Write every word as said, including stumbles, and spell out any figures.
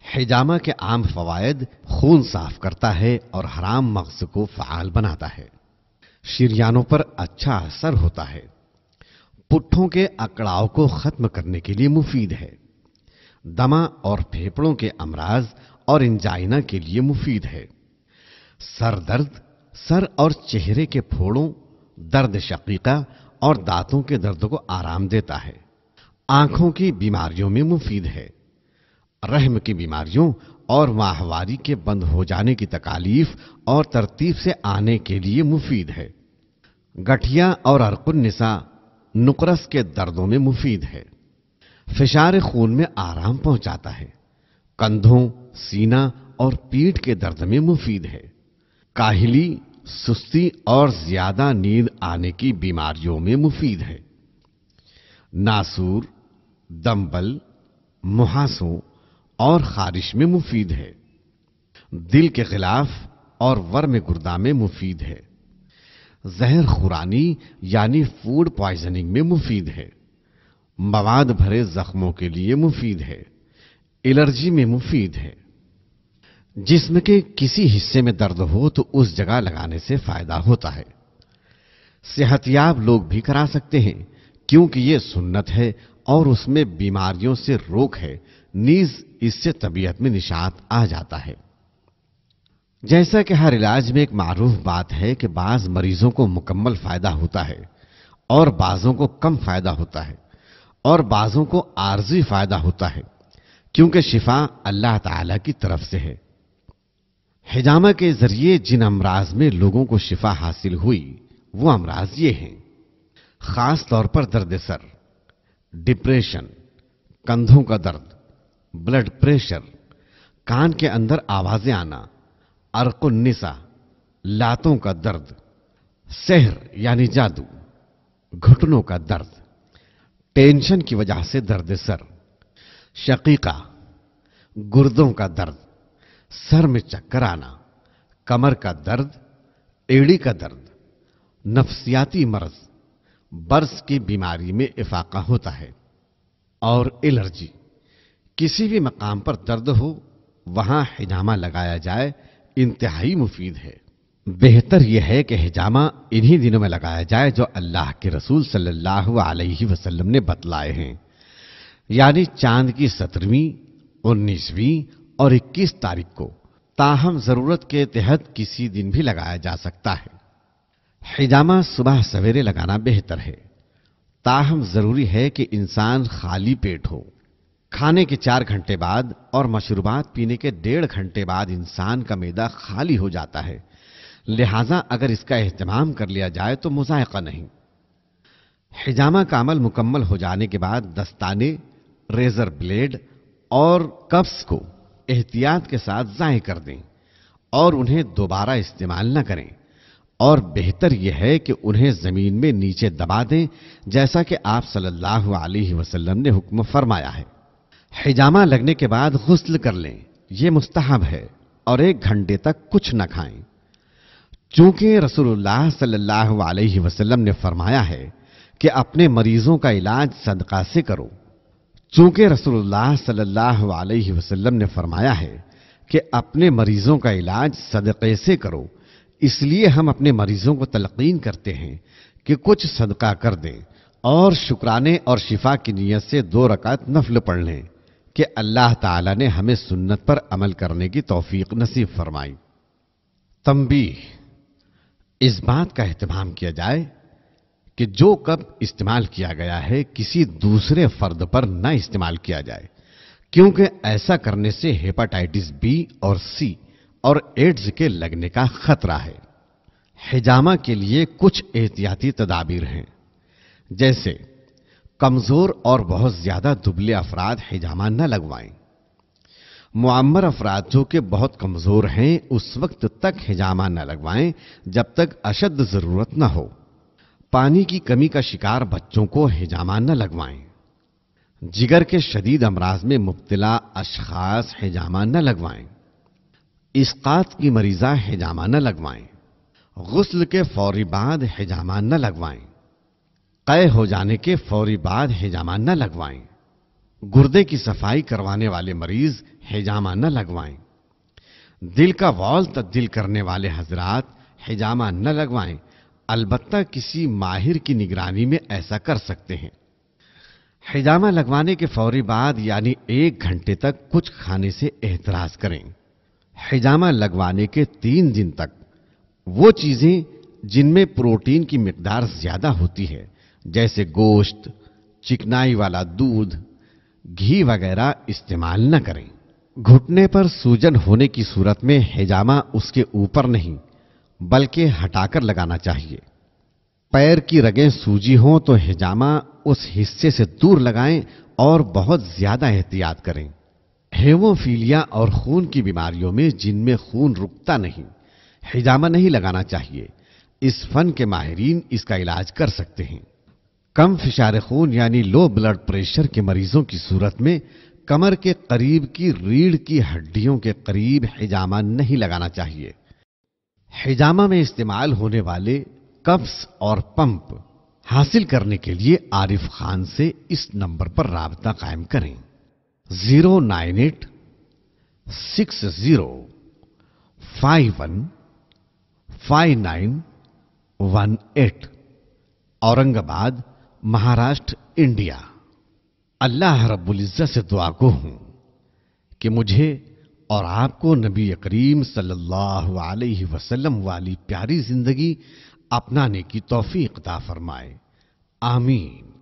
حجامہ کے عام فوائد: خون صاف کرتا ہے اور حرام مغز کو فعال بناتا ہے، شریانوں پر اچھا اثر ہوتا ہے، پٹھوں کے اکڑاؤ کو ختم کرنے کے لیے مفید ہے، دمہ اور پھیپھڑوں کے امراض اور انجائنا کے لیے مفید ہے، سر درد، سر اور چہرے کے پھوڑوں، درد شقیقہ اور دانتوں کے درد کو آرام دیتا ہے، آنکھوں کی بیماریوں میں مفید ہے، رحم کی بیماریوں اور ماہواری کے بند ہو جانے کی تکالیف اور ترتیب سے آنے کے لیے مفید ہے، گٹھیا اور عرق النساء، نقرس کے دردوں میں مفید ہے، فشار خون میں آرام پہنچاتا ہے، کندھوں، سینہ اور پیٹھ کے درد میں مفید ہے، کاہلی، سستی اور زیادہ نیند آنے کی بیماریوں میں مفید ہے، ناسور، دمبل، مہاسوں اور خارش میں مفید ہے، دل کے خلاف اور ورم گردہ میں مفید ہے، زہر خورانی یعنی فوڈ پوائزننگ میں مفید ہے، مواد بھرے زخموں کے لیے مفید ہے، الرجی میں مفید ہے، جسم کے کسی حصے میں درد ہو تو اس جگہ لگانے سے فائدہ ہوتا ہے، صحت یاب لوگ بھی کرا سکتے ہیں کیونکہ یہ سنت ہے اور اس میں بیماریوں سے روک ہے، نیز اس سے طبیعت میں نشاط آ جاتا ہے۔ جیسا کہ ہر علاج میں ایک معروف بات ہے کہ بعض مریضوں کو مکمل فائدہ ہوتا ہے اور بعضوں کو کم فائدہ ہوتا ہے اور بعضوں کو عارضی فائدہ ہوتا ہے، کیونکہ شفا اللہ تعالی کی طرف سے ہے۔ حجامہ کے ذریعے جن امراض میں لوگوں کو شفا حاصل ہوئی وہ امراض یہ ہیں: خاص طور پر درد سر، ڈپریشن، کندھوں کا درد، بلڈ پریشر، کان کے اندر آوازیں آنا، عرق النساء، لاتوں کا درد، سحر یعنی جادو، گھٹنوں کا درد، ٹینشن کی وجہ سے درد سر، شقیقہ، گردوں کا درد، سر میں چکر آنا، کمر کا درد، ایڑی کا درد، نفسیاتی مرض، برس کی بیماری میں افاقہ ہوتا ہے، اور الرجی۔ کسی بھی مقام پر درد ہو وہاں حجامہ لگایا جائے، انتہائی مفید ہے۔ بہتر یہ ہے کہ حجامہ انہی دنوں میں لگایا جائے جو اللہ کے رسول صلی اللہ علیہ وسلم نے بتلائے ہیں، یعنی چاند کی سترویں، انیسویں اور اکیس تاریخ کو، تاہم ضرورت کے تحت کسی دن بھی لگایا جا سکتا ہے۔ حجامہ صبح سویرے لگانا بہتر ہے، تاہم ضروری ہے کہ انسان خالی پیٹ ہو۔ کھانے کے چار گھنٹے بعد اور مشروبات پینے کے ڈیڑھ گھنٹے بعد انسان کا معدہ خالی ہو جاتا ہے، لہذا اگر اس کا اہتمام کر لیا جائے تو مذائقہ نہیں۔ حجامہ کا عمل مکمل ہو جانے کے بعد دستانے، ریزر بلیڈ اور کپس کو احتیاط کے ساتھ ضائع کر دیں اور انہیں دوبارہ استعمال نہ کریں، اور بہتر یہ ہے کہ انہیں زمین میں نیچے دبا دیں جیسا کہ آپ صلی اللہ علیہ وسلم نے حکم فرمایا ہے۔ حجامہ لگنے کے بعد غسل کر لیں، یہ مستحب ہے، اور ایک گھنٹے تک کچھ نہ کھائیں، چونکہ رسول اللہ صلی اللہ علیہ وسلم نے فرمایا ہے کہ اپنے مریضوں کا علاج صدقہ سے کرو۔ چونکہ رسول اللہ صلی اللہ علیہ وسلم نے فرمایا ہے کہ اپنے مریضوں کا علاج صدقے سے کرو، اس لیے ہم اپنے مریضوں کو تلقین کرتے ہیں کہ کچھ صدقہ کر دیں اور شکرانے اور شفا کی نیت سے دو رکعت نفل پڑھ لیں کہ اللہ تعالی نے ہمیں سنت پر عمل کرنے کی توفیق نصیب فرمائی۔ تنبیہ: اس بات کا اہتمام کیا جائے کہ جو کپ استعمال کیا گیا ہے کسی دوسرے فرد پر نہ استعمال کیا جائے، کیونکہ ایسا کرنے سے ہیپاٹائٹس بی اور سی اور ایڈز کے لگنے کا خطرہ ہے۔ حجامہ کے لیے کچھ احتیاطی تدابیر ہیں، جیسے کمزور اور بہت زیادہ دبلے افراد حجامہ نہ لگوائیں۔ معمر افراد جو کہ بہت کمزور ہیں اس وقت تک حجامہ نہ لگوائیں جب تک اشد ضرورت نہ ہو۔ پانی کی کمی کا شکار بچوں کو حجامہ نہ لگوائیں۔ جگر کے شدید امراض میں مبتلا اشخاص حجامہ نہ لگوائیں۔ اسقاط کی مریضہ حجامہ نہ لگوائیں۔ غسل کے فوری بعد حجامہ نہ لگوائیں۔ قے ہو جانے کے فوری بعد حجامہ نہ لگوائیں۔ گردے کی صفائی کروانے والے مریض حجامہ نہ لگوائیں۔ دل کا وال تبدیل کرنے والے حضرات حجامہ نہ لگوائیں، البتہ کسی ماہر کی نگرانی میں ایسا کر سکتے ہیں۔ حجامہ لگوانے کے فوری بعد یعنی ایک گھنٹے تک کچھ کھانے سے احتراز کریں۔ حجامہ لگوانے کے تین دن تک وہ چیزیں جن میں پروٹین کی مقدار زیادہ ہوتی ہے جیسے گوشت، چکنائی والا دودھ، گھی وغیرہ استعمال نہ کریں۔ گھٹنے پر سوجن ہونے کی صورت میں حجامہ اس کے اوپر نہیں بلکہ ہٹا کر لگانا چاہیے۔ پیر کی رگیں سوجی ہوں تو حجامہ اس حصے سے دور لگائیں اور بہت زیادہ احتیاط کریں۔ ہیموفیلیا اور خون کی بیماریوں میں جن میں خون رکتا نہیں حجامہ نہیں لگانا چاہیے۔ اس فن کے ماہرین اس کا علاج کر سکتے ہیں۔ کم فشار خون یعنی لو بلڈ پریشر کے مریضوں کی صورت میں کمر کے قریب کی ریڑھ کی ہڈیوں کے قریب حجامہ نہیں لگانا چاہیے۔ حجامہ میں استعمال ہونے والے کفس اور پمپ حاصل کرنے کے لیے عارف خان سے اس نمبر پر رابطہ قائم کریں۔ Zero nine eight six zero five one five nine one eight, Aurangabad, Maharashtra, India. اللہ رب العزت سے دعا گو ہوں کہ مجھے اور آپ کو نبی کریم صلی اللہ علیہ وسلم والی پیاری زندگی اپنانے کی توفیق عطا فرمائے، آمین۔